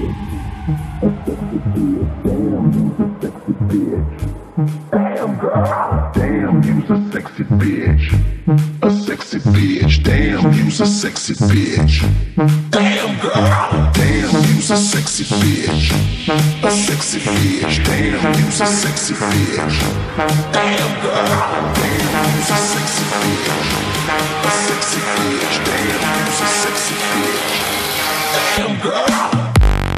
Damn girl, damn you's a sexy bitch. A sexy bitch, damn you's a sexy bitch. Damn girl, damn you's a sexy bitch. A sexy bitch, damn you's a sexy bitch. Damn girl, damn you's a sexy bitch. A sexy bitch, damn you's a sexy bitch. Damn girl,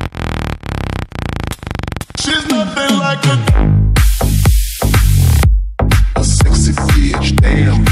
she's nothing like a sexy bitch, damn.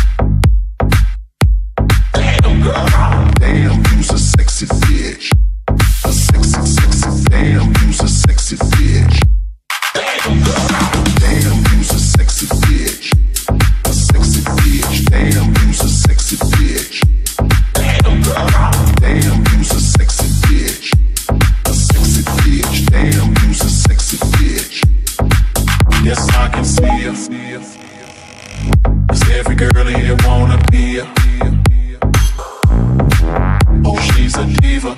Damn girl, damn you's a sexy bitch. A sexy, sexy, damn you's a sexy bitch. Damn girl, damn you's a sexy bitch. A sexy bitch, damn you's a sexy bitch. Damn girl, damn you's a sexy bitch. A sexy bitch, damn you's a sexy bitch. Yes, I can see her. 'Cause every girl here wanna be her. Oh, she's a diva.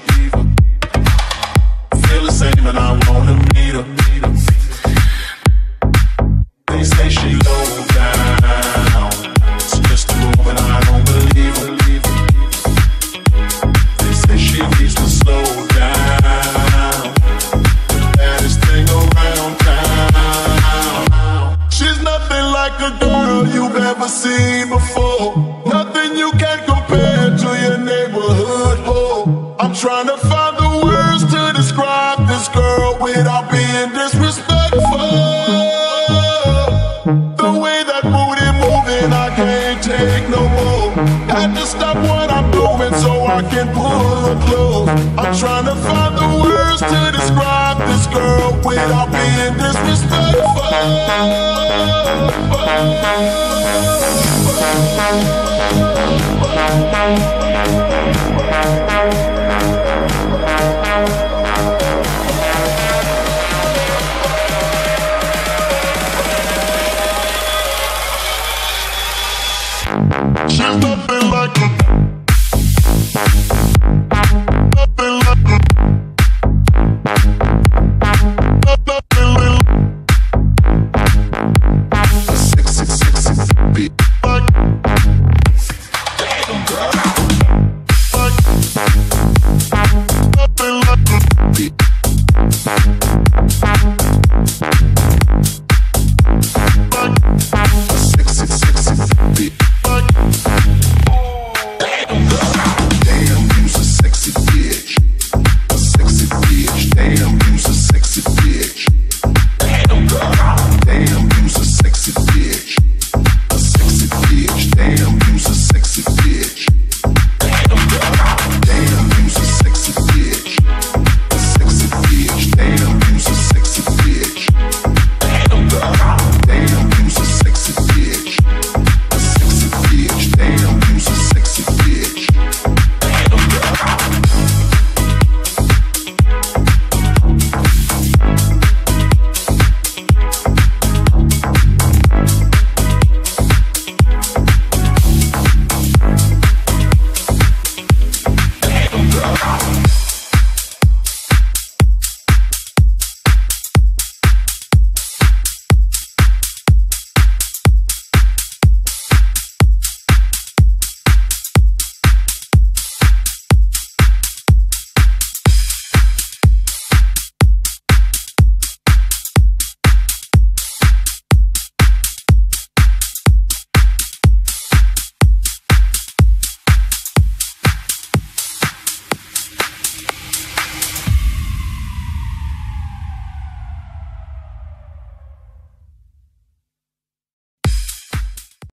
Feel the same and I wanna meet her. They say she low down. It's just a rumor and I don't believe her. They say she needs to slow down. The baddest thing around town. She's nothing like a girl you've ever seen before. Nothing you can compare to your neighborhood hoe. I'm trying to find the words to describe this girl without being disrespectful. The way that booty moving, I can't take no more. Had to stop what I'm doing so I can pull her close. I'm trying to find the words to describe this girl without being disrespectful.